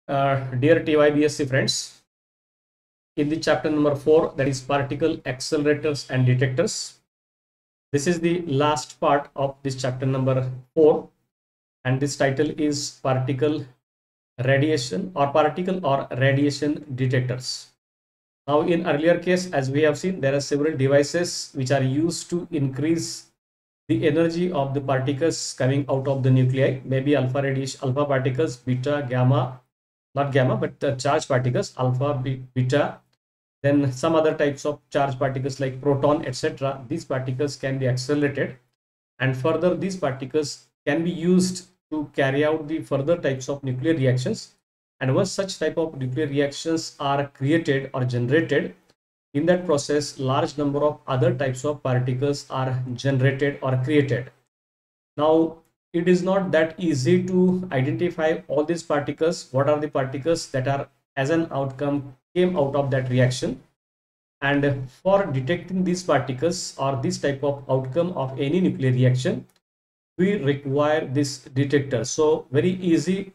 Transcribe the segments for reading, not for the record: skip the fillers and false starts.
Dear TYBSc friends, in the chapter number 4, that is particle accelerators and detectors. This is the last part of this chapter number 4, and this title is particle radiation or particle or radiation detectors. Now, in earlier case, as we have seen, there are several devices which are used to increase the energy of the particles coming out of the nuclei, maybe alpha radiation, alpha particles, beta, gamma, not gamma, but the charged particles, alpha, beta, then some other types of charged particles like proton, etc. These particles can be accelerated, and further these particles can be used to carry out the further types of nuclear reactions. And once such type of nuclear reactions are created or generated, in that process large number of other types of particles are generated or created. Now, it is not that easy to identify all these particles, what are the particles that are as an outcome came out of that reaction. And for detecting these particles or this type of outcome of any nuclear reaction, we require this detector. So very easily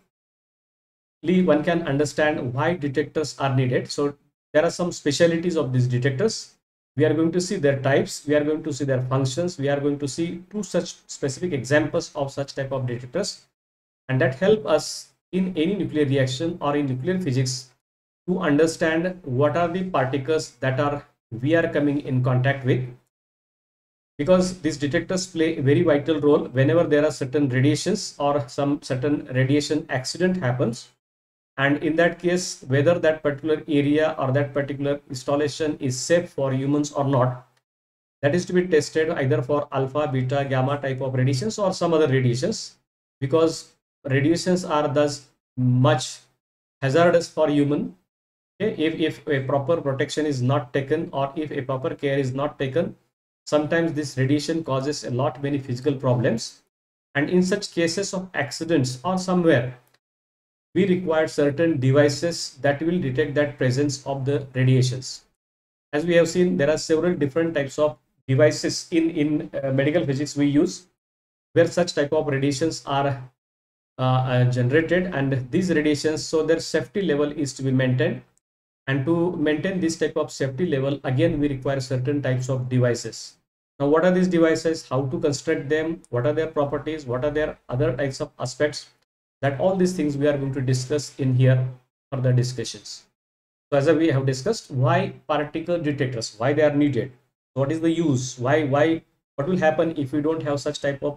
one can understand why detectors are needed. So there are some specialities of these detectors. We are going to see their types, we are going to see their functions, we are going to see two such specific examples of such type of detectors, and that help us in any nuclear reaction or in nuclear physics to understand what are the particles that are we are coming in contact with, because these detectors play a very vital role whenever there are certain radiations or some certain radiation accident happens. And in that case, whether that particular area or that particular installation is safe for humans or not, that is to be tested either for alpha, beta, gamma type of radiations or some other radiations, because radiations are thus much hazardous for human. Okay? If a proper protection is not taken or if a proper care is not taken, sometimes this radiation causes a lot many physical problems. And in such cases of accidents or somewhere, we require certain devices that will detect that presence of the radiations. As we have seen, there are several different types of devices in medical physics we use, where such type of radiations are generated, and these radiations, so their safety level is to be maintained. And to maintain this type of safety level, again we require certain types of devices. Now, what are these devices, how to construct them, what are their properties, what are their other types of aspects, that all these things we are going to discuss in here for the discussions. So as we have discussed, why particle detectors, why they are needed, what is the use, why what will happen if we don't have such type of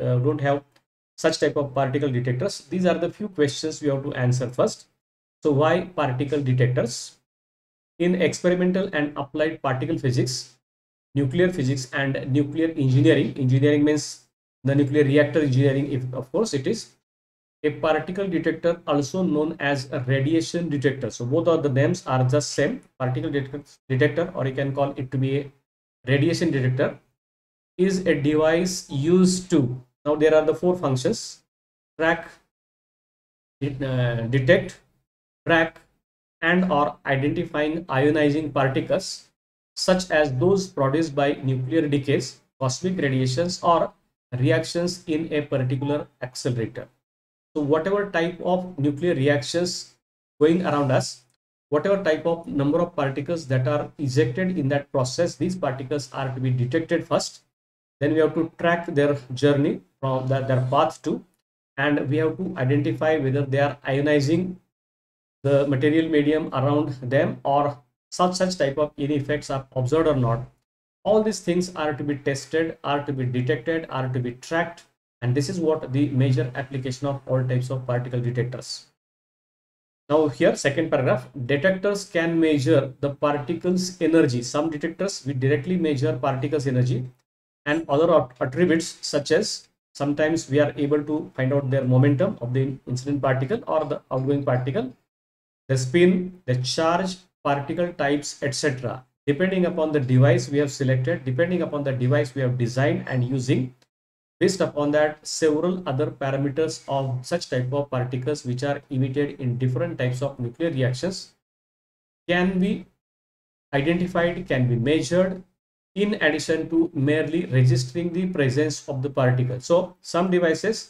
particle detectors. These are the few questions we have to answer first. So why particle detectors? In experimental and applied particle physics, nuclear physics, and nuclear engineering, engineering means the nuclear reactor engineering, if of course it is, a particle detector, also known as a radiation detector, so both of the names are just same, particle detector, or you can call it to be a radiation detector, is a device used to, now there are the four functions: track, detect, track, and or identifying ionizing particles such as those produced by nuclear decays, cosmic radiations, or reactions in a particular accelerator. So whatever type of nuclear reactions going around us, whatever type of number of particles that are ejected in that process, these particles are to be detected first. Then we have to track their journey from their path to, and we have to identify whether they are ionizing the material medium around them or such type of any effects are observed or not. All these things are to be tested, are to be detected, are to be tracked, and this is what the major application of all types of particle detectors. Now here, second paragraph, detectors can measure the particles energy. Some detectors we directly measure particles energy and other attributes, such as sometimes we are able to find out their momentum of the incident particle or the outgoing particle, the spin, the charge, particle types, etc. Depending upon the device we have selected, depending upon the device we have designed and using, based upon that, several other parameters of such type of particles which are emitted in different types of nuclear reactions can be identified, can be measured, in addition to merely registering the presence of the particle. So some devices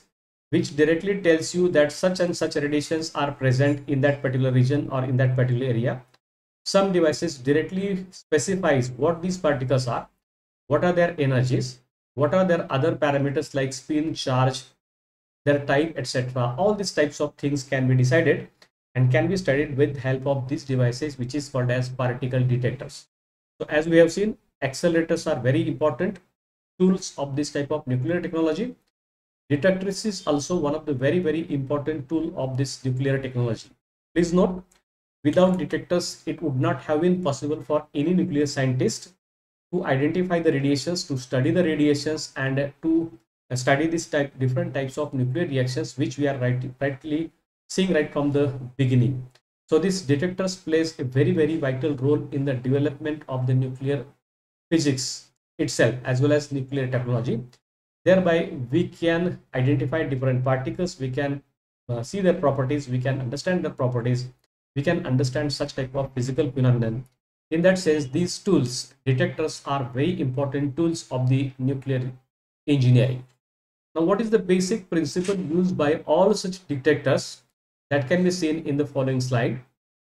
which directly tells you that such and such radiations are present in that particular region or in that particular area. Some devices directly specifies what these particles are, what are their energies, what are their other parameters like spin, charge, their type, etc. All these types of things can be decided and can be studied with help of these devices, which is called as particle detectors. So as we have seen, accelerators are very important tools of this type of nuclear technology. Detectors is also one of the very important tool of this nuclear technology. Please note, without detectors, it would not have been possible for any nuclear scientist to identify the radiations, to study the radiations, and to study this different types of nuclear reactions, which we are rightly seeing right from the beginning. So these detectors plays a very vital role in the development of the nuclear physics itself as well as nuclear technology. Thereby we can identify different particles, we can see their properties, we can understand their properties, we can understand such type of physical phenomenon. In that sense, these tools, detectors, are very important tools of the nuclear engineering. Now, what is the basic principle used by all such detectors? That can be seen in the following slide.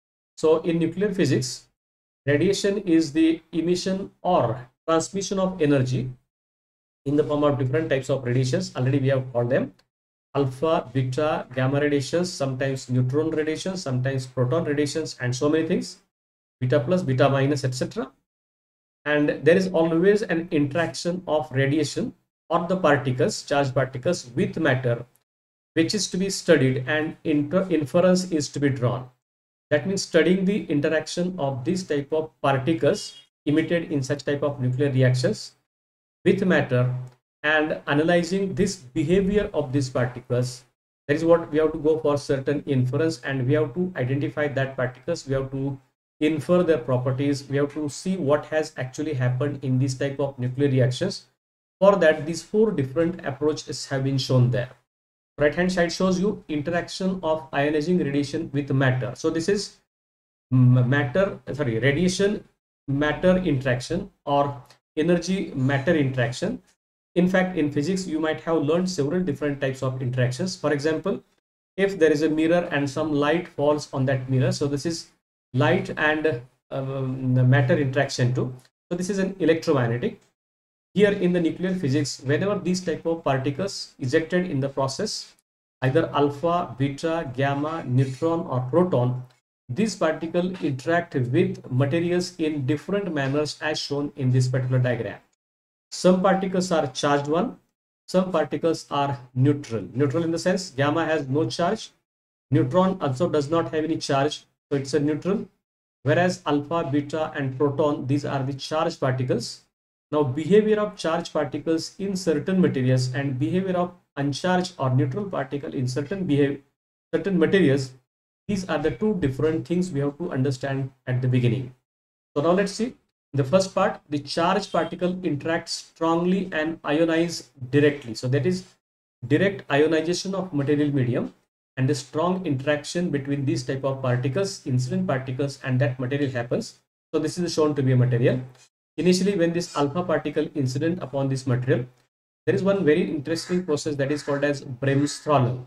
So in nuclear physics, radiation is the emission or transmission of energy in the form of different types of radiations. Already we have called them alpha, beta, gamma radiations, sometimes neutron radiations, sometimes proton radiations, and so many things, beta plus, beta minus, etc. And there is always an interaction of radiation or the particles, charged particles, with matter, which is to be studied, and inference is to be drawn. That means studying the interaction of this type of particles emitted in such type of nuclear reactions with matter and analyzing this behavior of these particles. That is what we have to go for certain inference, and we have to identify that particles, we have to infer their properties, we have to see what has actually happened in this type of nuclear reactions. For that, these four different approaches have been shown there. Right hand side shows you interaction of ionizing radiation with matter. So this is radiation matter interaction or energy matter interaction. In fact, in physics you might have learned several different types of interactions. For example, if there is a mirror and some light falls on that mirror, so this is light and matter interaction too. So this is an electromagnetic. Here in the nuclear physics, whenever these type of particles ejected in the process, either alpha, beta, gamma, neutron, or proton, these particles interact with materials in different manners as shown in this particular diagram. Some particles are charged one, some particles are neutral. Neutral in the sense gamma has no charge, neutron also does not have any charge, so it's a neutral. Whereas alpha, beta, and proton, these are the charged particles. Now, behavior of charged particles in certain materials and behavior of uncharged or neutral particle in certain materials, these are the two different things we have to understand at the beginning. So now let's see the first part. The charged particle interacts strongly and ionize directly. So that is direct ionization of material medium and the strong interaction between these type of particles, incident particles, and that material happens. So this is shown to be a material. Initially, when this alpha particle incident upon this material, there is one very interesting process that is called as Bremsstrahlung.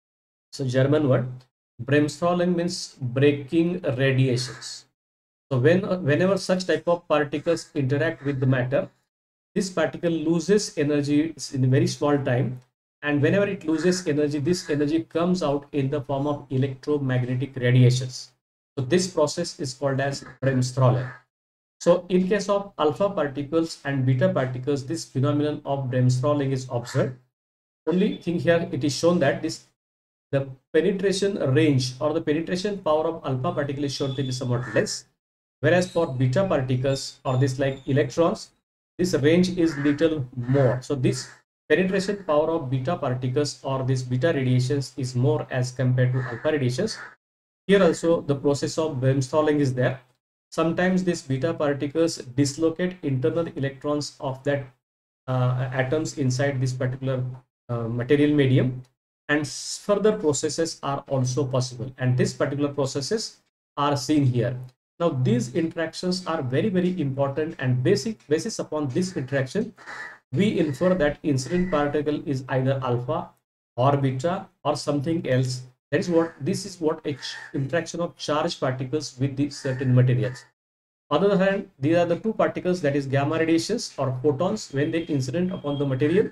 So German word. Bremsstrahlung means breaking radiations. So whenever such type of particles interact with the matter, this particle loses energy in a very small time, and whenever it loses energy, this energy comes out in the form of electromagnetic radiations. So this process is called as Bremsstrahlung. So in case of alpha particles and beta particles, this phenomenon of Bremsstrahlung is observed. Only thing here, it is shown that the penetration range or the penetration power of alpha particle is shown to be somewhat less, whereas for beta particles or this like electrons, this range is little more. So this penetration power of beta particles or this beta radiations is more as compared to alpha radiations. Here also the process of Bremsstrahlung is there. Sometimes these beta particles dislocate internal electrons of that atoms inside this particular material medium, and further processes are also possible, and these particular processes are seen here. Now these interactions are very important, and basis upon this interaction we infer that incident particle is either alpha or beta or something else. That is what this is what interaction of charged particles with the certain materials. On the other hand, these are the two particles, that is gamma radiations or photons. When they incident upon the material,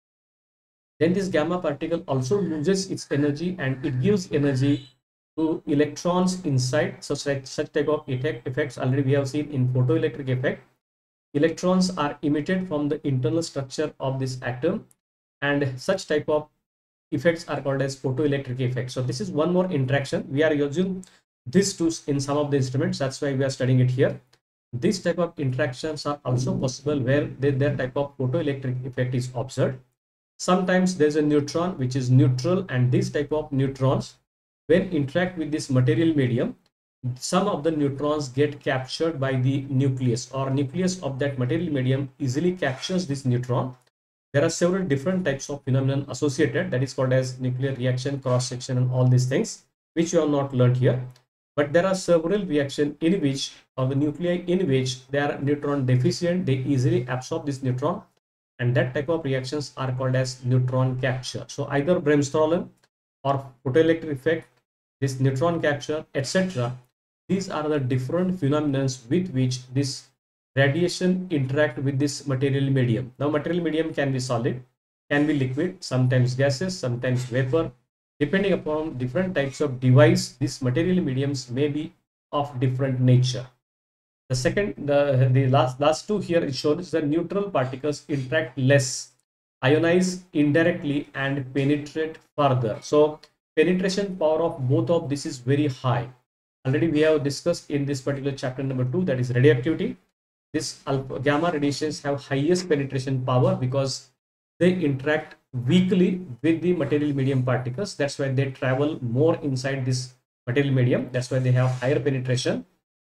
then this gamma particle also loses its energy and it gives energy to electrons inside. So such type of effects already we have seen in photoelectric effect. Electrons are emitted from the internal structure of this atom, and such type of effects are called as photoelectric effects. So this is one more interaction. We are using these two in some of the instruments. That's why we are studying it here. This type of interactions are also possible where their type of photoelectric effect is observed. Sometimes there's a neutron which is neutral, and this type of neutrons, when interact with this material medium, some of the neutrons get captured by the nucleus, or nucleus of that material medium easily captures this neutron. There are several different types of phenomenon associated, that is called as nuclear reaction, cross section, and all these things, which you have not learned here. But there are several reactions in which, or the nuclei in which they are neutron deficient, they easily absorb this neutron, and that type of reactions are called as neutron capture. So either bremsstrahlung or photoelectric effect, this neutron capture, etc. These are the different phenomena with which this radiation interact with this material medium. Now material medium can be solid, can be liquid, sometimes gases, sometimes vapor. Depending upon different types of device, these material mediums may be of different nature. The second, the last two here, it shows that neutral particles interact less, ionize indirectly, and penetrate further. So penetration power of both of this is very high. Already we have discussed in this particular chapter number 2, that is radioactivity. This alpha gamma radiations have highest penetration power because they interact weakly with the material medium particles. That's why they travel more inside this material medium. That's why they have higher penetration,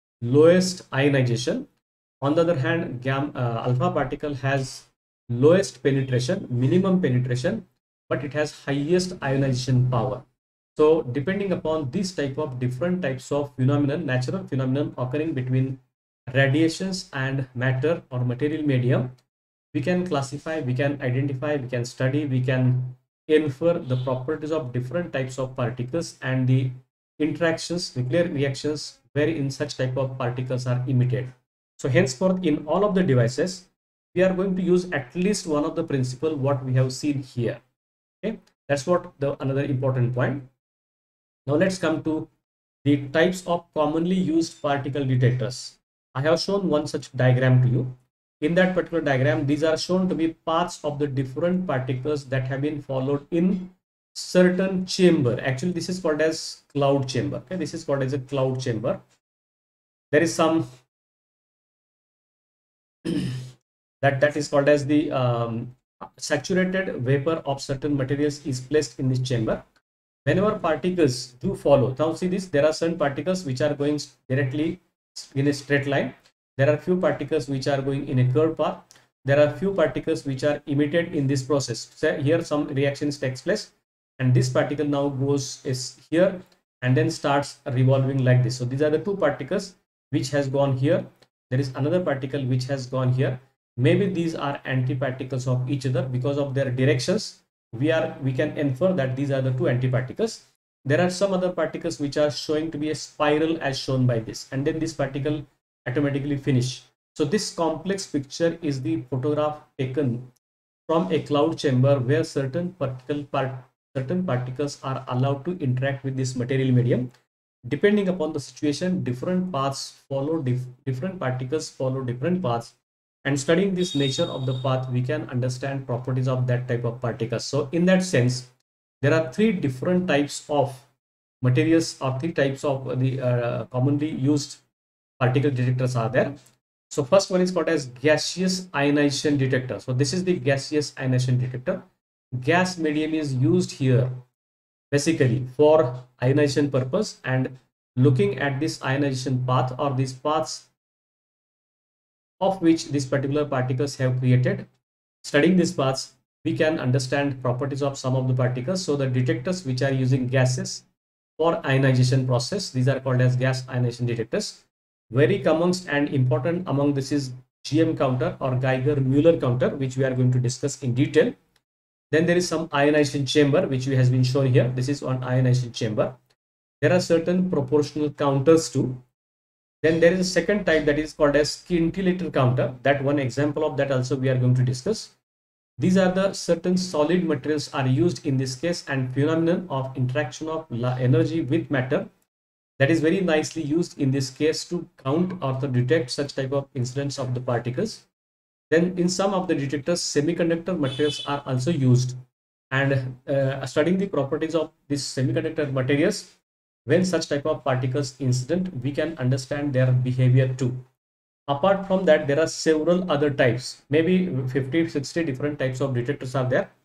lowest ionization. On the other hand, alpha particle has lowest penetration, minimum penetration, but it has highest ionization power. So depending upon this type of different types of phenomenon, natural phenomenon occurring between radiations and matter or material medium, we can classify, we can identify, we can study, we can infer the properties of different types of particles and the interactions, nuclear reactions wherein such type of particles are emitted. So henceforth, in all of the devices, we are going to use at least one of the principle what we have seen here. Okay, that's what the another important point. Now let's come to the types of commonly used particle detectors. I have shown one such diagram to you. In that particular diagram, these are shown to be paths of the different particles that have been followed in certain chamber. Actually, this is called as cloud chamber. Okay, this is called as a cloud chamber. There is some that is called as the saturated vapor of certain materials is placed in this chamber. Whenever particles do follow, now see this, there are certain particles which are going directly in a straight line. There are few particles which are going in a curved path. There are few particles which are emitted in this process. So here some reactions takes place, and this particle now goes is here and then starts revolving like this. So these are the two particles which has gone here. There is another particle which has gone here. Maybe these are antiparticles of each other. Because of their directions, we can infer that these are the two antiparticles. There are some other particles which are showing to be a spiral as shown by this, and then this particle automatically finish. So this complex picture is the photograph taken from a cloud chamber where certain particles are allowed to interact with this material medium. Depending upon the situation, different paths follow, different particles follow different paths, and studying this nature of the path, we can understand properties of that type of particles. So in that sense, there are three different types of materials, or three types of the commonly used particle detectors are there. So first one is called as gaseous ionization detector. So this is the gaseous ionization detector. Gas medium is used here basically for ionization purpose, and looking at this ionization path or these paths of which these particular particles have created, studying these paths, we can understand properties of some of the particles. So the detectors which are using gases for ionization process, these are called as gas ionization detectors. Very common and important among this is GM counter or Geiger-Müller counter, which we are going to discuss in detail. Then there is some ionization chamber which has been shown here. This is one ionization chamber. There are certain proportional counters too. Then there is a second type that is called as scintillator counter. That one example of that also we are going to discuss. These are the certain solid materials are used in this case, and phenomenon of interaction of energy with matter, that is very nicely used in this case to count or to detect such type of incidents of the particles. Then in some of the detectors, semiconductor materials are also used, and studying the properties of these semiconductor materials, when such type of particles incident, we can understand their behavior too. Apart from that, there are several other types, maybe 50-60 different types of detectors are there.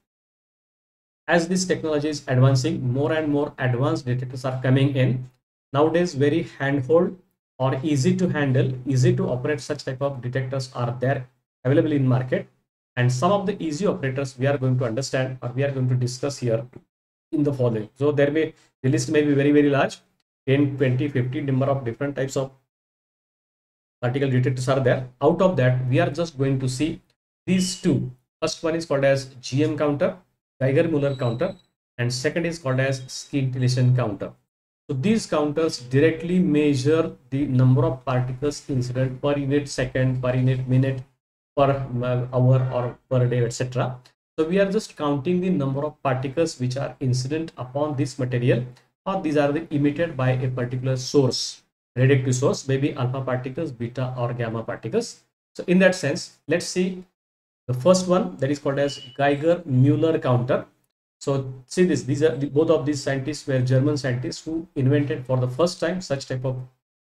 As this technology is advancing, more and more advanced detectors are coming in. Nowadays, very handhold or easy to handle, easy to operate such type of detectors are there available in market. And some of the easy operators we are going to understand, or we are going to discuss here in the following. So there may, the list may be very, very large, 10, 20, 50 number of different types of particle detectors are there. Out of that, we are just going to see these two. First one is called as GM counter, Geiger-Müller counter, and second is called as scintillation counter. So these counters directly measure the number of particles incident per unit second, per unit minute, per hour, or per day, etc. So we are just counting the number of particles which are incident upon this material, or these are emitted by a particular source, radioactive source, maybe alpha particles, beta or gamma particles. So in that sense, let's see the first one, that is called as Geiger-Müller counter. So see this, these are both of these scientists were German scientists who invented for the first time such type of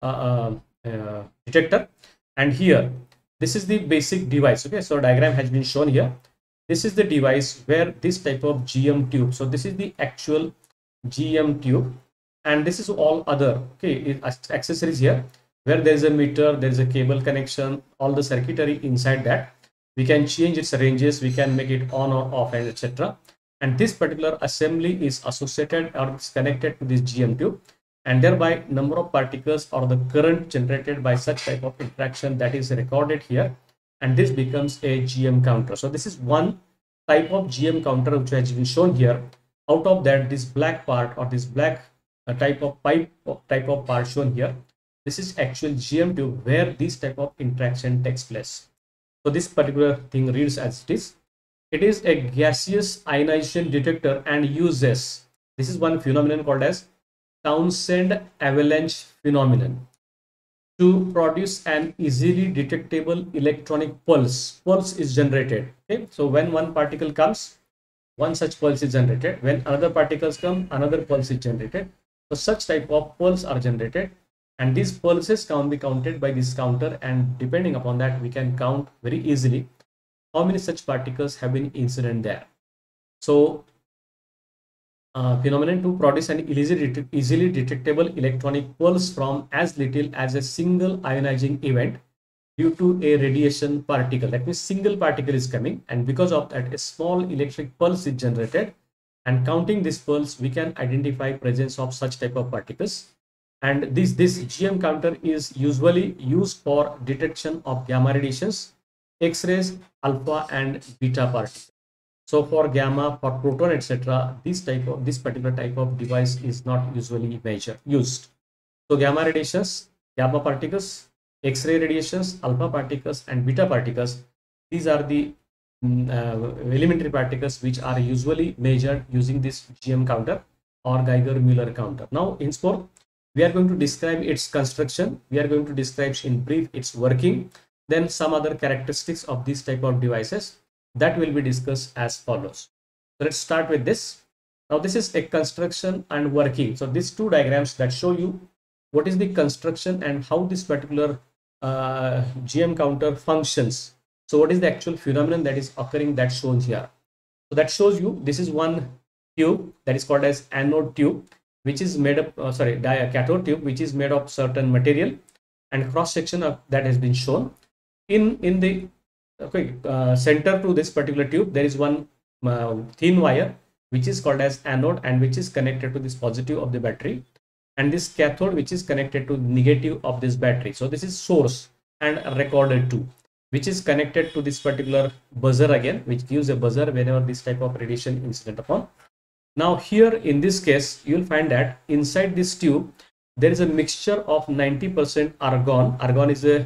detector. And here, this is the basic device. Okay, so diagram has been shown here. This is the device where this type of GM tube. So this is the actual GM tube, and this is all other accessories here, where there is a meter, there is a cable connection, all the circuitry inside that. We can change its ranges, we can make it on or off, and etc. And this particular assembly is associated or is connected to this GM tube, and thereby number of particles or the current generated by such type of interaction, that is recorded here, and this becomes a GM counter. So this is one type of GM counter which has been shown here. Out of that, this black part, or this black type of part shown here, this is actual GM tube where this type of interaction takes place. So this particular thing reads as it is. It is a gaseous ionization detector and uses, this is one phenomenon called as Townsend avalanche phenomenon, to produce an easily detectable electronic pulse. Pulse is generated. Okay, so when one particle comes, one such pulse is generated. When another particles come, another pulse is generated. So such type of pulse are generated, and these pulses can be counted by this counter, and depending upon that, we can count very easily how many such particles have been incident there. So phenomenon to produce an easily detectable electronic pulse from as little as a single ionizing event due to a radiation particle. That means single particle is coming, and because of that, a small electric pulse is generated, and counting this pulse, we can identify presence of such type of particles. And this GM counter is usually used for detection of gamma radiations, X-rays, alpha and beta particles. So for gamma, for proton, etc., this particular type of device is not usually used. So gamma radiations, gamma particles, X-ray radiations, alpha particles and beta particles, these are the elementary particles which are usually measured using this GM counter or Geiger-Müller counter. Now henceforth, we are going to describe its construction, we are going to describe in brief its working, then some other characteristics of this type of devices that will be discussed as follows. So let's start with this. Now this is a construction and working. So these two diagrams that show you what is the construction and how this particular GM counter functions. So what is the actual phenomenon that is occurring, that shown here. So that shows you, this is one tube that is called as anode tube, which is made up, cathode tube, which is made of certain material, and cross section of that has been shown. In the center to this particular tube, there is one thin wire which is called as anode, and which is connected to this positive of the battery, and this cathode which is connected to negative of this battery. So this is source and recorder too. which is connected to this particular buzzer again, which gives a buzzer whenever this type of radiation incident upon. Now here in this case, you'll find that inside this tube, there is a mixture of 90% argon. Argon is a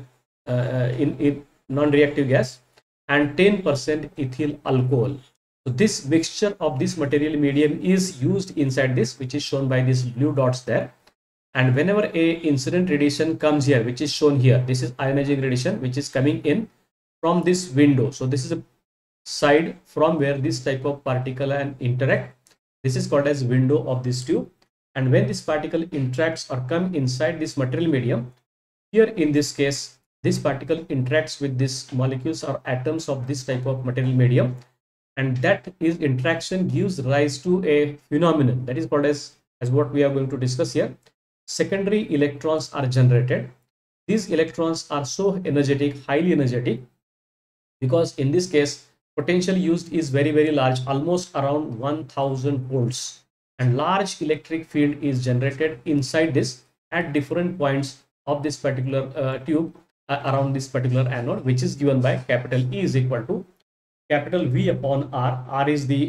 in non-reactive gas, and 10% ethyl alcohol. So this mixture of this material medium is used inside this, which is shown by these blue dots there. And whenever a incident radiation comes here, which is shown here, this is ionizing radiation, which is coming in from this window. So this is a side from where this type of particle and interact. This is called as window of this tube. And when this particle interacts or come inside this material medium, here in this case, this particle interacts with these molecules or atoms of this type of material medium, and that is interaction gives rise to a phenomenon that is called as what we are going to discuss here. Secondary electrons are generated. These electrons are so energetic, highly energetic, because in this case potential used is very, very large, almost around 1000 volts, and large electric field is generated inside this at different points of this particular tube around this particular anode, which is given by capital E is equal to capital V upon R. R is the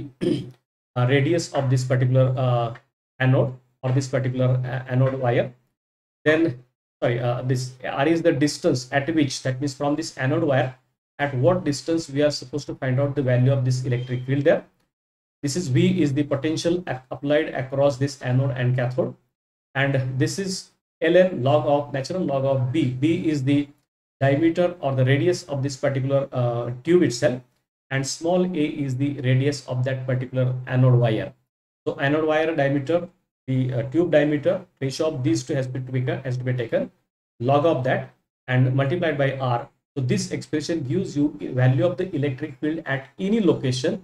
radius of this particular anode or this particular anode wire. Then this R is the distance at which, that means from this anode wire, at what distance we are supposed to find out the value of this electric field there. This is V is the potential applied across this anode and cathode, and this is ln log of natural log of B. B is the diameter or the radius of this particular tube itself, and small a is the radius of that particular anode wire. So anode wire diameter, the tube diameter, ratio of these two has to be taken, log of that and multiplied by R. So this expression gives you value of the electric field at any location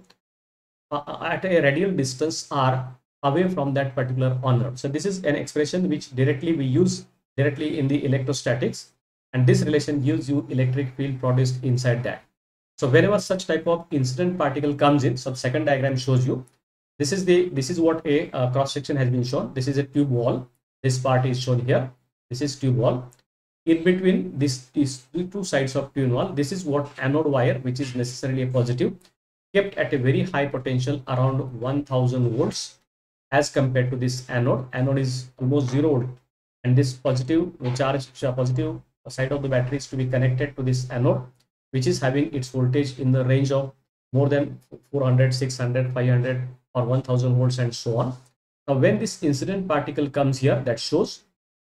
at a radial distance R away from that particular anode. So this is an expression which directly we use directly in the electrostatics, and this relation gives you electric field produced inside that. So whenever such type of incident particle comes in, so the second diagram shows you, this is what a cross section has been shown. This is a tube wall. This part is shown here. This is tube wall. In between this is the two sides of tube wall. This is what anode wire, which is necessarily a positive, kept at a very high potential around 1000 volts as compared to this anode. Anode is almost 0 volt, and this positive charge, positive side of the battery is to be connected to this anode, which is having its voltage in the range of more than 400, 600, 500 or 1000 volts and so on. Now when this incident particle comes here, that shows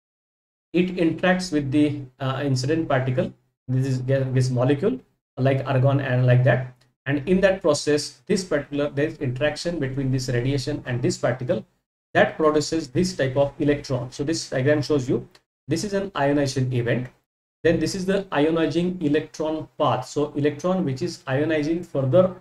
it interacts with the incident particle. This is this molecule like argon and like that, and in that process there is interaction between this radiation and this particle that produces this type of electron. So this diagram shows you this is an ionization event. Then this is the ionizing electron path. So electron which is ionizing further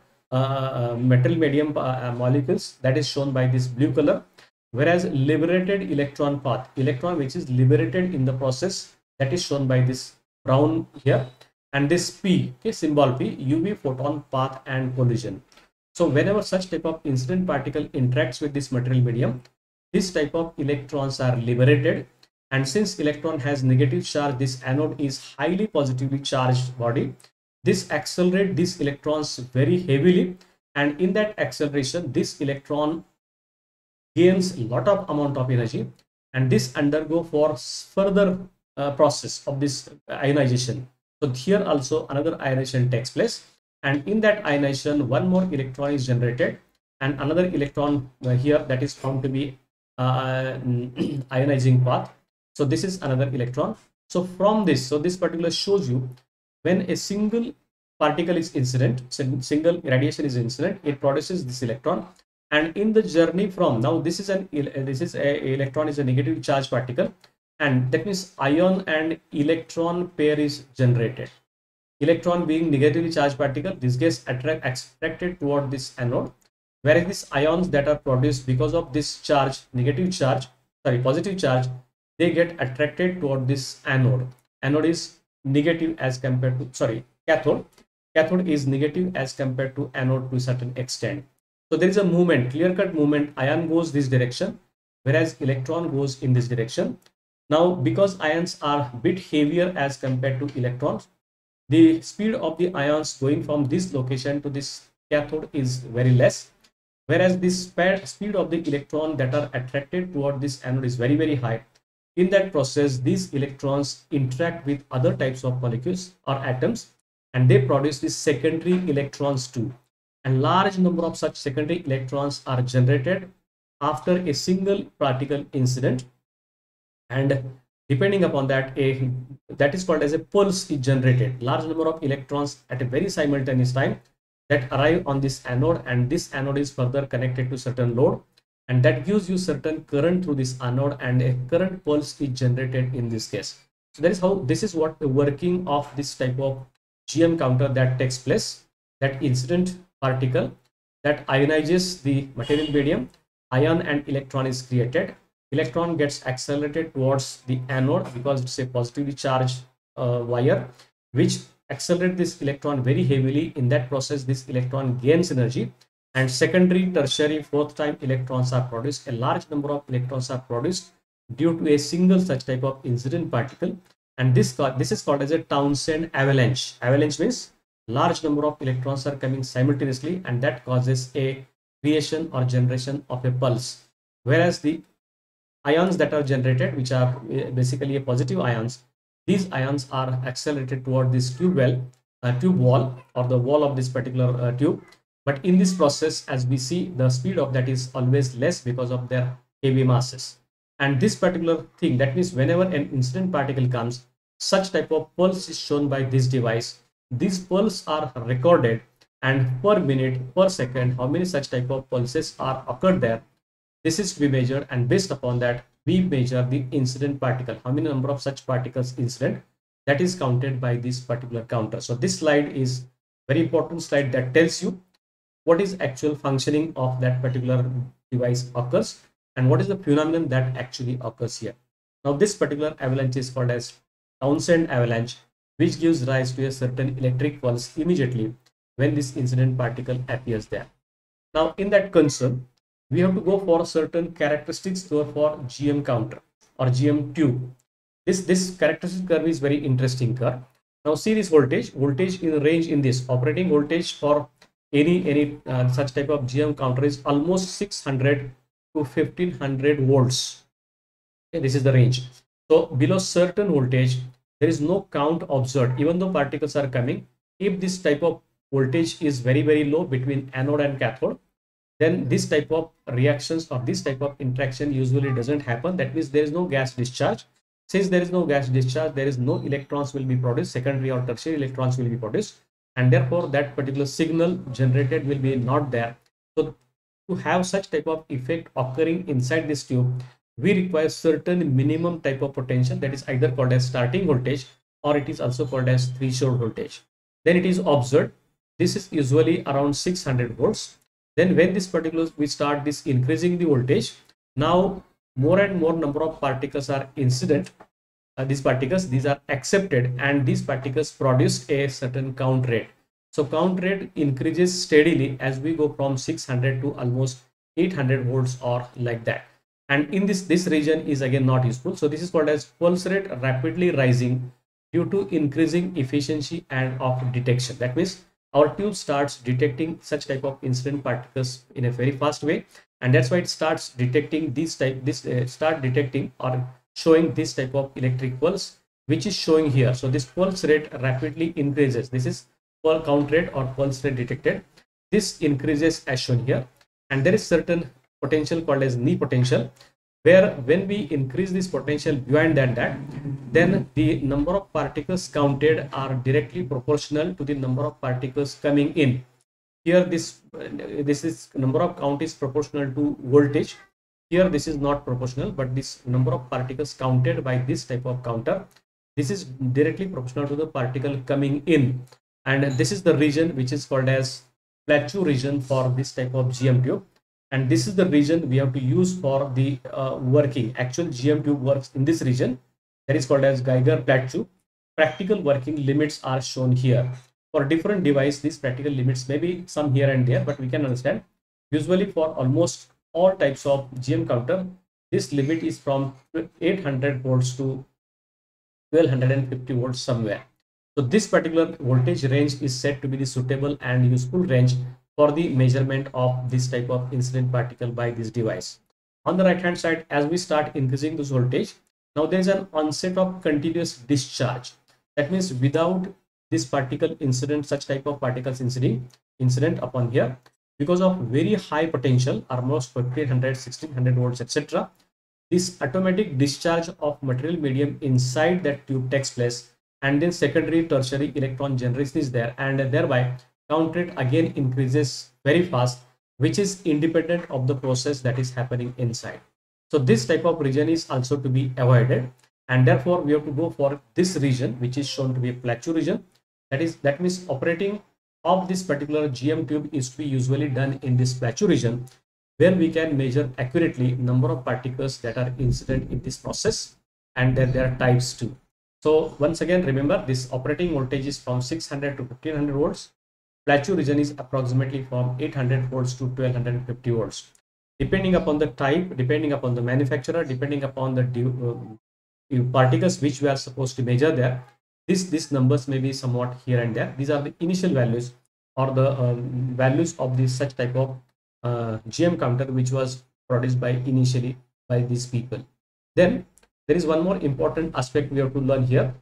metal medium molecules, that is shown by this blue color, whereas liberated electron path, electron which is liberated in the process, that is shown by this brown here, and this P, okay, symbol P, UV photon path and collision. So whenever such type of incident particle interacts with this material medium, this type of electrons are liberated, and since electron has negative charge, this anode is highly positively charged body. This accelerates these electrons very heavily, and in that acceleration this electron gains a lot of amount of energy, and this undergo for further process of this ionization. So here also another ionization takes place, and in that ionization one more electron is generated, and another electron here that is found to be ionizing path. So this is another electron. So from this, so this particular shows you when a single particle is incident, single radiation is incident, it produces this electron, and in the journey from, now this is a electron is a negative charge particle, and that means ion and electron pair is generated. Electron being negatively charged particle, this gets attracted toward this anode, whereas these ions that are produced because of this charge, positive charge, they get attracted toward this anode. Anode is negative as compared to, cathode. Cathode is negative as compared to anode to a certain extent. So there is a movement, clear-cut movement. Ion goes this direction, whereas electron goes in this direction. Now, because ions are a bit heavier as compared to electrons, the speed of the ions going from this location to this cathode is very less, whereas the speed of the electron that are attracted toward this anode is very, very high. In that process, these electrons interact with other types of molecules or atoms, and they produce these secondary electrons too. And large number of such secondary electrons are generated after a single particle incident, and depending upon that, that is called as a pulse is generated. Large number of electrons at a very simultaneous time that arrive on this anode, and this anode is further connected to certain load, and that gives you certain current through this anode, and a current pulse is generated in this case. So that is how, this is what the working of this type of GM counter that takes place. That incident particle that ionizes the material medium, ion and electron is created. Electron gets accelerated towards the anode because it's a positively charged wire, which accelerate this electron very heavily. In that process, this electron gains energy, and secondary, tertiary, fourth time electrons are produced. A large number of electrons are produced due to a single such type of incident particle, and this is called as a Townsend avalanche. Avalanche means large number of electrons are coming simultaneously, and that causes a creation or generation of a pulse. Whereas the ions that are generated, which are basically a positive ions, these ions are accelerated toward this tube wall or the wall of this particular tube. But in this process, as we see, the speed of that is always less because of their heavy masses. And this particular thing, that means whenever an incident particle comes, such type of pulse is shown by this device. These pulses are recorded, and per minute, per second, how many such type of pulses are occurred there, this is to be measured, and based upon that we measure the incident particle, how many number of such particles incident, that is counted by this particular counter. So this slide is very important slide that tells you what is actual functioning of that particular device occurs, and what is the phenomenon that actually occurs here. Now this particular avalanche is called as Townsend avalanche, which gives rise to a certain electric pulse immediately when this incident particle appears there. Now in that concern, we have to go for certain characteristics for GM counter or GM tube. This characteristic curve is very interesting curve. Now see this voltage in range, in this operating voltage for any such type of GM counter is almost 600 to 1500 volts. Okay, this is the range. So below certain voltage, there is no count observed, even though particles are coming. If this type of voltage is very, very low between anode and cathode, then this type of reactions or this type of interaction usually doesn't happen. That means there is no gas discharge. Since there is no gas discharge, there is no electrons will be produced, secondary or tertiary electrons will be produced, and therefore that particular signal generated will be not there. So to have such type of effect occurring inside this tube, we require certain minimum type of potential, that is either called as starting voltage, or it is also called as threshold voltage. Then it is observed, this is usually around 600 volts. Then when this particular, we start this increasing the voltage, now more and more number of particles are incident. These particles, these are accepted, and these particles produce a certain count rate. So count rate increases steadily as we go from 600 to almost 800 volts or like that. And in this region is again not useful. So this is called as pulse rate rapidly rising due to increasing efficiency and of detection. That means our tube starts detecting such type of incident particles in a very fast way, and that's why it starts detecting start detecting or showing this type of electric pulse, which is showing here. So this pulse rate rapidly increases. This is per count rate or pulse rate detected. This increases as shown here, and there is certain potential called as knee potential, where when we increase this potential beyond that, then the number of particles counted are directly proportional to the number of particles coming in. Here this is number of count is proportional to voltage. Here this is not proportional, but this number of particles counted by this type of counter, this is directly proportional to the particle coming in. And this is the region which is called as plateau region for this type of GM tube. And this is the region we have to use for the working. Actual GM tube works in this region, that is called as Geiger plateau. Practical working limits are shown here. For different device, these practical limits may be some here and there, but we can understand usually for almost all types of GM counter, this limit is from 800 volts to 1250 volts somewhere. So this particular voltage range is said to be the suitable and useful range for the measurement of this type of incident particle by this device. On the right hand side, as we start increasing this voltage, now there is an onset of continuous discharge. That means without this particle incident, such type of particles incident upon here, because of very high potential, almost 1500, 1600 volts, etc., this automatic discharge of material medium inside that tube takes place, and then secondary tertiary electron generation is there, and thereby count rate again increases very fast, which is independent of the process that is happening inside. So this type of region is also to be avoided, and therefore we have to go for this region, which is shown to be a plateau region. That means operating of this particular GM tube is to be usually done in this plateau region, where we can measure accurately number of particles that are incident in this process, and then there are types too. So once again, remember this operating voltage is from 600 to 1500 volts. Plateau region is approximately from 800 volts to 1250 volts. Depending upon the type, depending upon the manufacturer, depending upon the particles which we are supposed to measure there, these numbers may be somewhat here and there. These are the initial values or the values of this such type of GM counter which was produced by initially by these people. Then there is one more important aspect we have to learn here.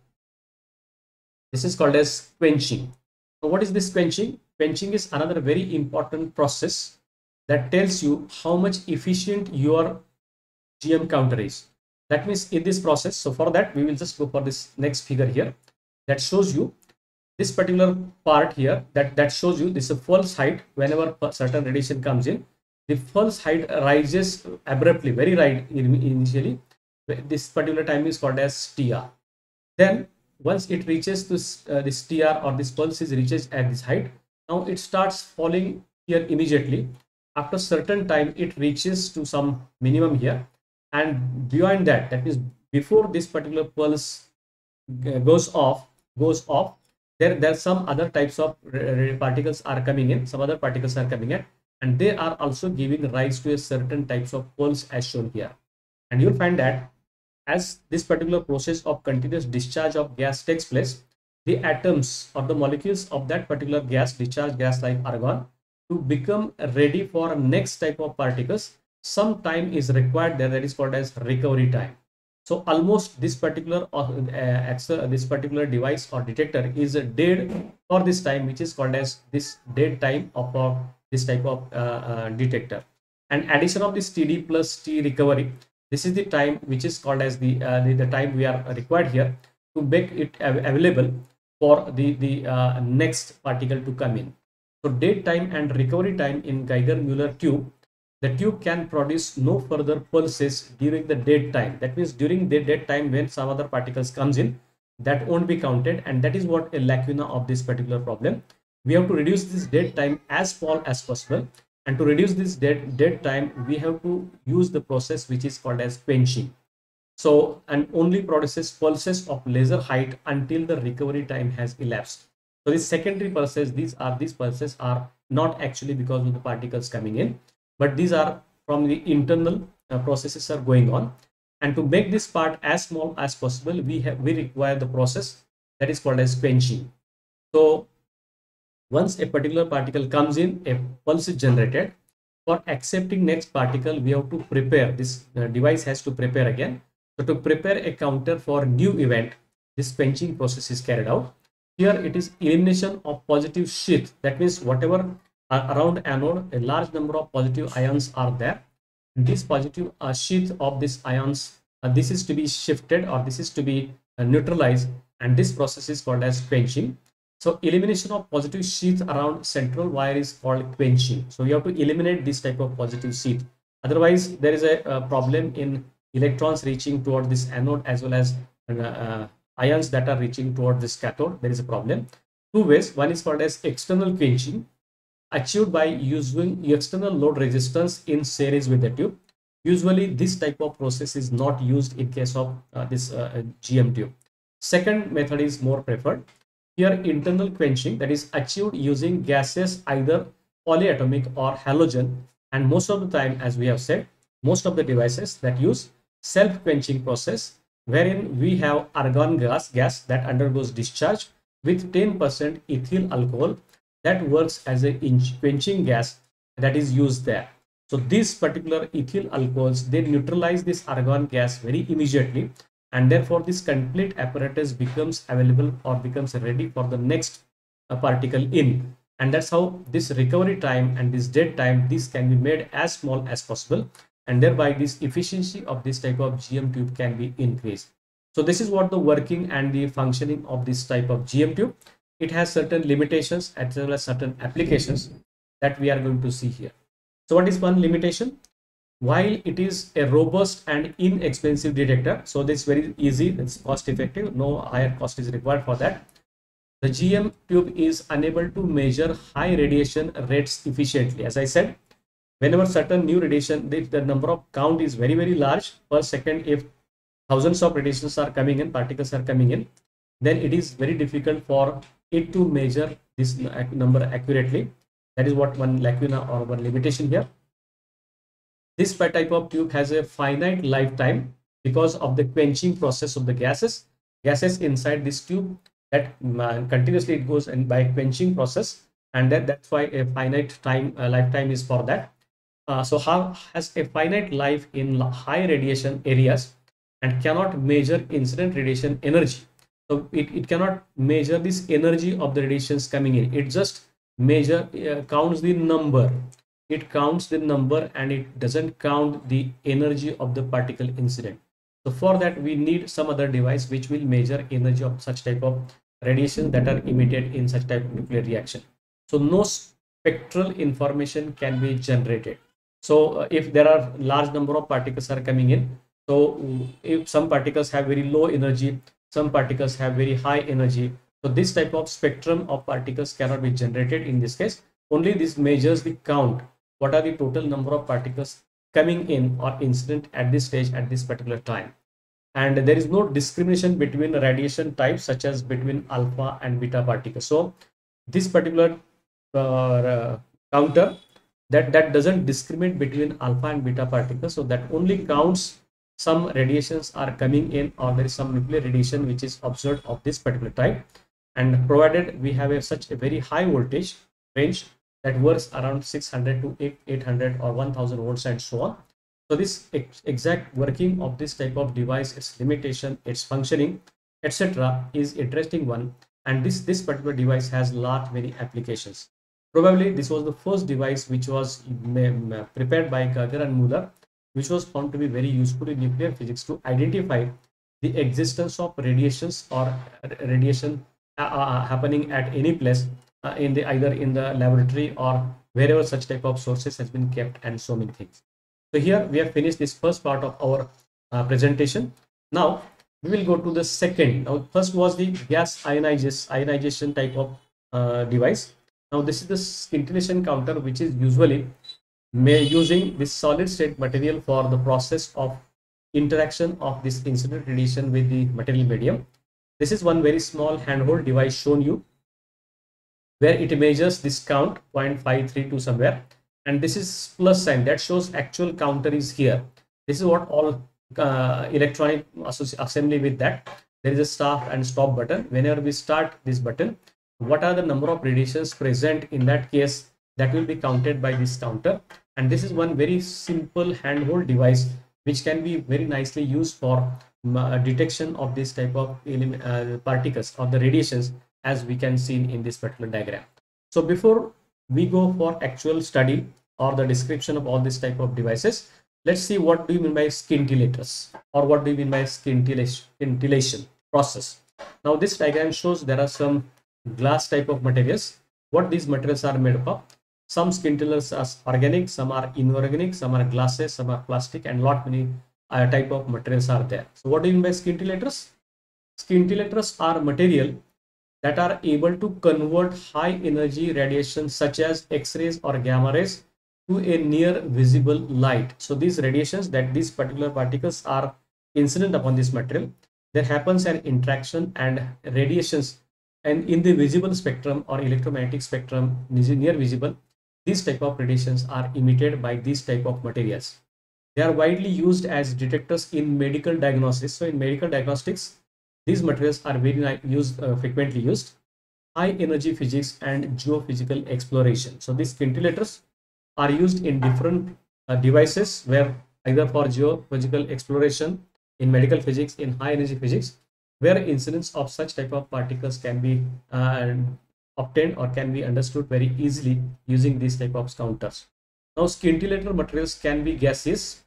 This is called as quenching. So what is this quenching? Quenching is another very important process that tells you how much efficient your GM counter is. That means in this process, so for that we will just go for this next figure here that shows you this particular part here, that shows you this is a pulse height. Whenever certain radiation comes in, the pulse height rises abruptly, very right initially. This particular time is called as TR. Then once it reaches this TR, or this pulse is reaches at this height, now it starts falling here immediately. After certain time it reaches to some minimum here, and beyond that, that means before this particular pulse goes off, there some other types of particles are coming in, some other particles are coming in, and they are also giving rise to a certain types of pulse as shown here. And you'll find that as this particular process of continuous discharge of gas takes place, the atoms or the molecules of that particular gas, discharge gas like argon, to become ready for next type of particles, some time is required there, that is called as recovery time. So almost this particular device or detector is dead for this time, which is called as this dead time of this type of detector. And addition of this TD plus T recovery, this is the time which is called as the time we are required here to make it available for the next particle to come in. So dead time and recovery time in Geiger-Müller tube, the tube can produce no further pulses during the dead time. That means during the dead time when some other particles comes in, that won't be counted, and that is what a lacuna of this particular problem. We have to reduce this dead time as small as possible, and to reduce this dead time we have to use the process which is called as quenching. So, and only produces pulses of laser height until the recovery time has elapsed. So these secondary pulses, these pulses are not actually because of the particles coming in, but these are from the internal processes are going on. And to make this part as small as possible, we require the process that is called as quenching. So once a particular particle comes in, a pulse is generated. For accepting next particle, we have to prepare, this device has to prepare again. So to prepare a counter for new event, this quenching process is carried out. Here it is elimination of positive sheath. That means whatever around anode, a large number of positive ions are there. This positive sheath of these ions, this is to be shifted, or this is to be neutralized, and this process is called as quenching. So elimination of positive sheath around central wire is called quenching. So you have to eliminate this type of positive sheath. Otherwise, there is a problem in electrons reaching toward this anode, as well as ions that are reaching toward this cathode. There is a problem. Two ways. One is called as external quenching, achieved by using external load resistance in series with the tube. Usually this type of process is not used in case of this GM tube. Second method is more preferred. Here internal quenching, that is achieved using gases either polyatomic or halogen, and most of the time, as we have said, most of the devices that use self quenching process, wherein we have argon gas that undergoes discharge, with 10% ethyl alcohol that works as a quenching gas that is used there. So these particular ethyl alcohols, they neutralize this argon gas very immediately, and therefore this complete apparatus becomes available or becomes ready for the next particle in. And that's how this recovery time and this dead time, this can be made as small as possible, and thereby this efficiency of this type of GM tube can be increased. So this is what the working and the functioning of this type of GM tube. It has certain limitations as well as certain applications that we are going to see here. So what is one limitation? While it is a robust and inexpensive detector, so this is very easy, it's cost effective, no higher cost is required for that. The GM tube is unable to measure high radiation rates efficiently. As I said, whenever certain new radiation, the number of count is very large per second. If thousands of radiations are coming in, particles are coming in, then it is very difficult for it to measure this number accurately. That is what one lacuna or one limitation here. This type of tube has a finite lifetime because of the quenching process of the gases inside this tube, that continuously it goes and by quenching process, and that's why a finite time lifetime is for that. So how has a finite life in high radiation areas and cannot measure incident radiation energy. So it cannot measure this energy of the radiations coming in. It just counts the number. It counts the number and it doesn't count the energy of the particle incident. So for that we need some other device which will measure energy of such type of radiation that are emitted in such type of nuclear reaction. So no spectral information can be generated. So if there are large number of particles are coming in, so if some particles have very low energy, some particles have very high energy, so this type of spectrum of particles cannot be generated in this case. Only this measures the count, what are the total number of particles coming in or incident at this stage at this particular time. And there is no discrimination between radiation types such as between alpha and beta particles. So this particular counter that doesn't discriminate between alpha and beta particles, so that only counts some radiations are coming in or there is some nuclear radiation which is observed of this particular type, and provided we have such a very high voltage range that works around 600 to 800 or 1000 volts and so on. So this exact working of this type of device, its limitation, its functioning, etc. is interesting one, and this particular device has many applications. Probably this was the first device which was prepared by Geiger and Muller, which was found to be very useful in nuclear physics to identify the existence of radiations or radiation happening at any place either in the laboratory or wherever such type of sources has been kept, and so many things. So here we have finished this first part of our presentation. Now we will go to the second. Now first was the gas ionization type of device. Now this is the scintillation counter, which is usually using this solid state material for the process of interaction of this incident radiation with the material medium. This is one very small handheld device shown you, where it measures this count 0.532 somewhere, and this is plus sign that shows actual counter is here. This is what all electronic assembly with that. There is a start and stop button. Whenever we start this button, what are the number of radiations present in that case, that will be counted by this counter. And this is one very simple handheld device which can be very nicely used for detection of this type of particles or the radiations, as we can see in this particular diagram. So before we go for actual study or the description of all this type of devices, let's see what do you mean by scintillators, or what do you mean by scintillation process. Now this diagram shows there are some glass type of materials. What these materials are made up of? Some scintillators are organic, some are inorganic, some are glasses, some are plastic, and lot many type of materials are there. So what do you mean by scintillators? Scintillators are material that are able to convert high energy radiation such as X-rays or gamma rays to a near visible light. So these radiations, that these particular particles are incident upon this material, there happens an interaction and radiations, and in the visible spectrum or electromagnetic spectrum near visible, these type of radiations are emitted by these type of materials. They are widely used as detectors in medical diagnosis. So in medical diagnostics, these materials are very frequently used. high energy physics and geophysical exploration. So these scintillators are used in different devices, where either for geophysical exploration, in medical physics, in high energy physics, where incidence of such type of particles can be obtained or can be understood very easily using these type of counters. Now scintillator materials can be gaseous,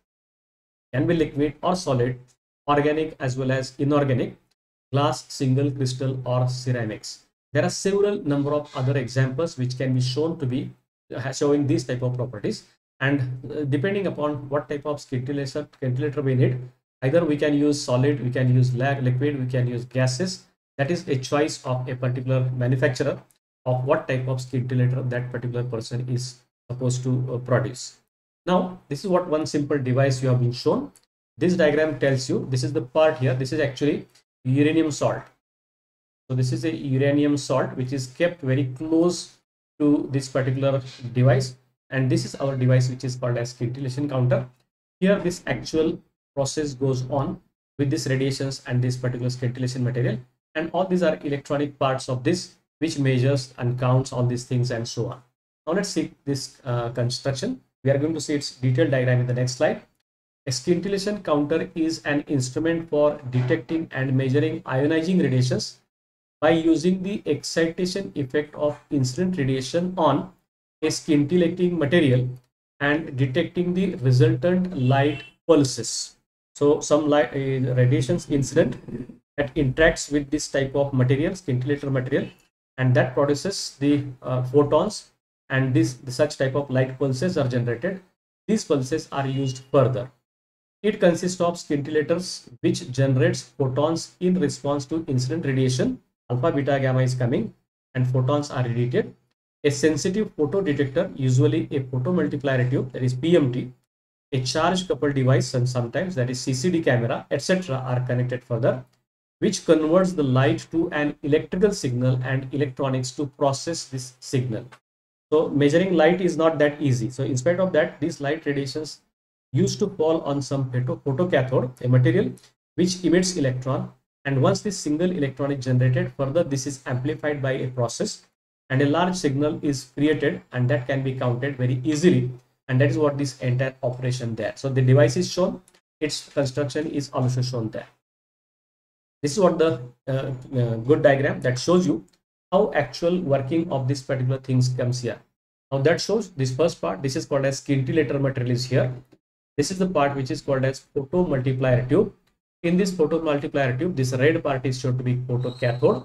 can be liquid or solid, organic as well as inorganic, glass, single crystal or ceramics. There are several number of other examples which can be shown to be showing these type of properties, and depending upon what type of scintillator we need, either we can use solid, we can use liquid, we can use gases. That is a choice of a particular manufacturer of what type of scintillator that particular person is supposed to produce. Now this is what one simple device you have been shown. This diagram tells you, this is the part here, this is actually uranium salt. So this is a uranium salt which is kept very close to this particular device, and this is our device which is called as scintillation counter. Here this actual process goes on with this radiations and this particular scintillation material, and all these are electronic parts of this which measures and counts all these things and so on. Now let's see this construction. We are going to see its detailed diagram in the next slide. A scintillation counter is an instrument for detecting and measuring ionizing radiations by using the excitation effect of incident radiation on a scintillating material and detecting the resultant light pulses. So some light radiations incident that interacts with this type of material, scintillator material, and that produces the photons, and such type of light pulses are generated. These pulses are used further. It consists of scintillators which generates photons in response to incident radiation. Alpha, beta, gamma is coming and photons are radiated. A sensitive photodetector, usually a photomultiplier tube, that is PMT, a charge coupled device, and sometimes that is CCD camera, etc. are connected further, which converts the light to an electrical signal and electronics to process this signal. So measuring light is not that easy. So in spite of that, these light radiations used to fall on some photocathode, a material which emits electron, and once this single electron is generated, further this is amplified by a process and a large signal is created, and that can be counted very easily, and that is what this entire operation there. So the device is shown, its construction is also shown there. This is what the good diagram that shows you how actual working of this particular things comes here. Now that shows this first part. This is called as scintillator material is here. This is the part which is called as photomultiplier tube. In this photomultiplier tube, this red part is shown to be photocathode.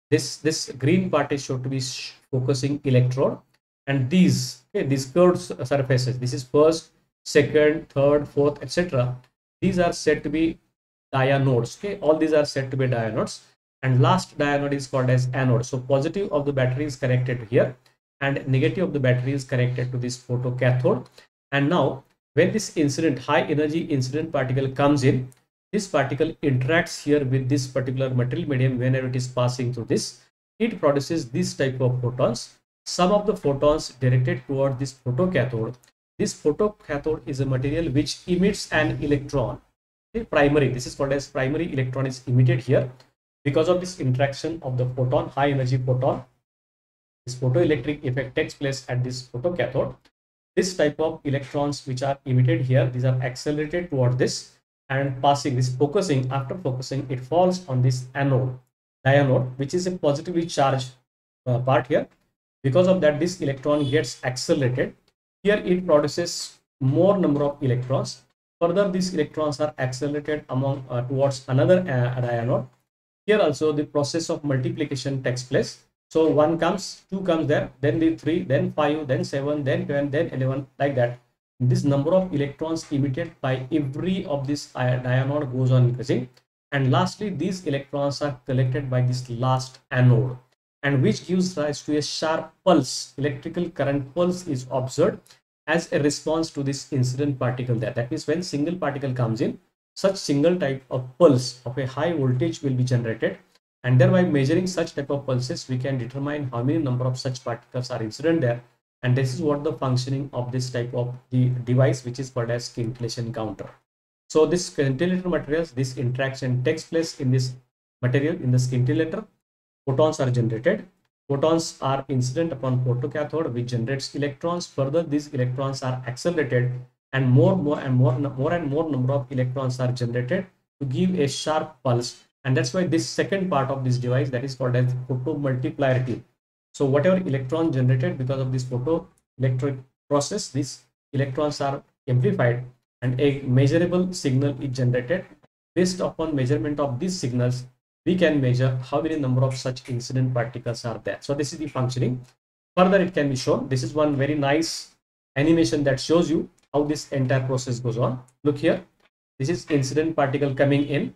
This green part is shown to be focusing electrode, and these curved surfaces, this is first, second, third, fourth, etc. These are said to be dianodes. Okay, all these are said to be dianodes, and last dianode is called as anode. So positive of the battery is connected here and negative of the battery is connected to this photocathode. And now when this incident, high energy incident particle comes in, this particle interacts here with this particular material medium. Whenever it is passing through this, it produces this type of photons. Some of the photons directed toward this photocathode. This photocathode is a material which emits an electron. Okay, primary, this is called as primary electron is emitted here because of this interaction of the photon, high energy photon. This photoelectric effect takes place at this photocathode. This type of electrons which are emitted here, these are accelerated toward this and passing, this focusing, after focusing it falls on this anode, dianode, which is a positively charged part here. Because of that, this electron gets accelerated. Here it produces more number of electrons. Further, these electrons are accelerated among towards another dianode. Here also the process of multiplication takes place. So 1 comes, 2 comes there, then the 3, then 5, then 7, then 10, then 11, like that. This number of electrons emitted by every of this dianode goes on increasing, and lastly these electrons are collected by this last anode, and which gives rise to a sharp pulse. Electrical current pulse is observed as a response to this incident particle there. That means when single particle comes in, such single type of pulse of a high voltage will be generated, and thereby measuring such type of pulses we can determine how many number of such particles are incident there. And this is what the functioning of this type of the device which is called as scintillation counter. So this scintillator materials, this interaction takes place in this material, in the scintillator. Photons are generated. Photons are incident upon photocathode, which generates electrons. Further, these electrons are accelerated, and more and more number of electrons are generated to give a sharp pulse. And that's why this second part of this device, that is called as photomultiplarity. So whatever electron generated because of this photoelectric process, these electrons are amplified, and a measurable signal is generated. Based upon measurement of these signals, we can measure how many number of such incident particles are there. So this is the functioning. Further, it can be shown. This is one very nice animation that shows you how this entire process goes on. Look here. This is incident particle coming in.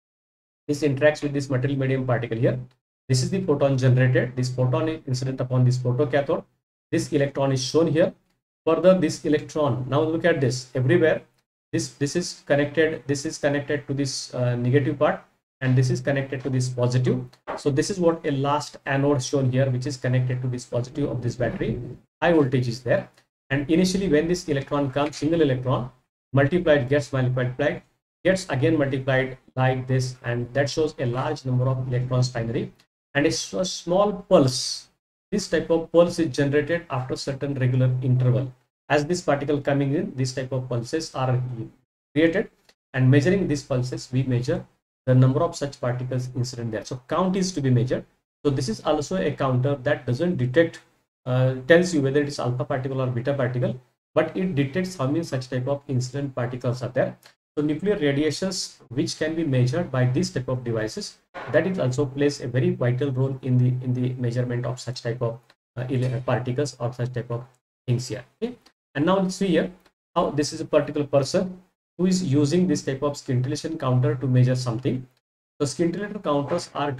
This interacts with this material medium particle here. This is the photon generated. This photon is incident upon this photocathode. This electron is shown here. Further, this electron, now look at this, everywhere this is connected. This is connected to this negative part, and this is connected to this positive. So this is what a last anode shown here, which is connected to this positive of this battery. High voltage is there, and initially when this electron comes, single electron multiplied, gets multiplied, gets again multiplied like this, and that shows a large number of electrons finally, and a small pulse. This type of pulse is generated after certain regular interval. As this particle coming in, this type of pulses are created, and measuring these pulses, we measure the number of such particles incident there. So count is to be measured. So this is also a counter that doesn't detect, tells you whether it is alpha particle or beta particle, but it detects how many such type of incident particles are there. So nuclear radiations, which can be measured by this type of devices, that it also plays a very vital role in the measurement of such type of particles or such type of things here. Okay, and now let's see here how this is a particular person who is using this type of scintillation counter to measure something. So scintillator counters are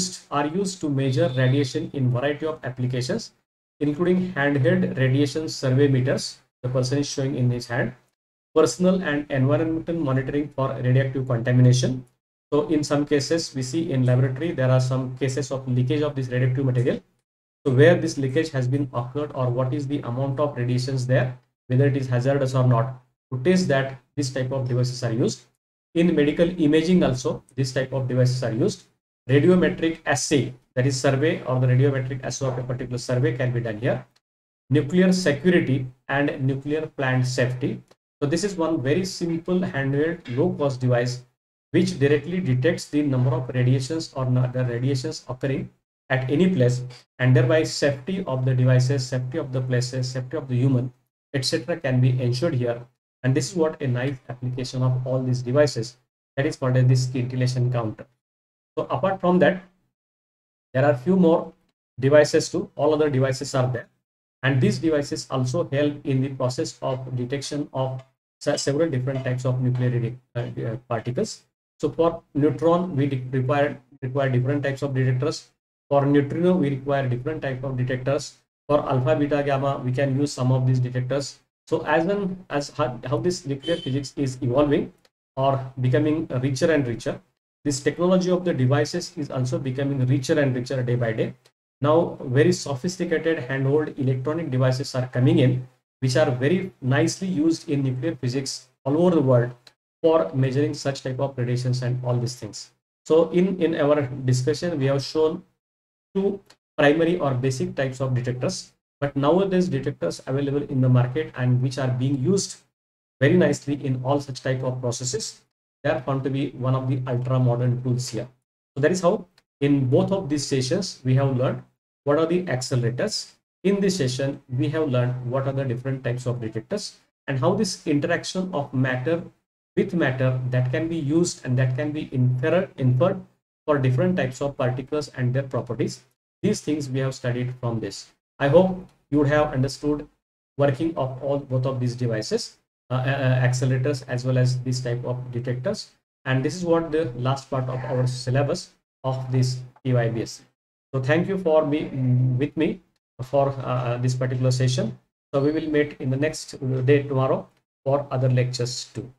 used to measure radiation in variety of applications, including handheld radiation survey meters. The person is showing in his hand. Personal and environmental monitoring for radioactive contamination. So in some cases we see in laboratory there are some cases of leakage of this radioactive material. So where this leakage has been occurred, or what is the amount of radiations there, whether it is hazardous or not, to test that, this type of devices are used. In medical imaging also this type of devices are used. Radiometric assay, that is survey or the radiometric assay of a particular survey, can be done here. Nuclear security and nuclear plant safety. So this is one very simple handheld low cost device which directly detects the number of radiations or the radiations occurring at any place, and thereby safety of the devices, safety of the places, safety of the human, etc. can be ensured here. And this is what a nice application of all these devices, that is called as this scintillation counter. So apart from that, there are few more devices too. All other devices are there, and these devices also help in the process of detection of several different types of nuclear particles. So for neutron we require different types of detectors. For neutrino we require different type of detectors. For alpha, beta, gamma we can use some of these detectors. So as how this nuclear physics is evolving or becoming richer and richer, this technology of the devices is also becoming richer and richer day by day. Now very sophisticated handheld electronic devices are coming in, which are very nicely used in nuclear physics all over the world for measuring such type of radiations and all these things. So in our discussion we have shown two primary or basic types of detectors, but nowadays detectors available in the market and which are being used very nicely in all such type of processes, they are found to be one of the ultra modern tools here. So that is how in both of these sessions we have learned what are the accelerators. In this session we have learned what are the different types of detectors and how this interaction of matter with matter that can be used and that can be inferred for different types of particles and their properties. These things we have studied from this. I hope you would have understood working of both of these devices, accelerators as well as this type of detectors, and this is what the last part of our syllabus of this PYBS. So thank you for with me for this particular session. So we will meet in the next day tomorrow for other lectures too.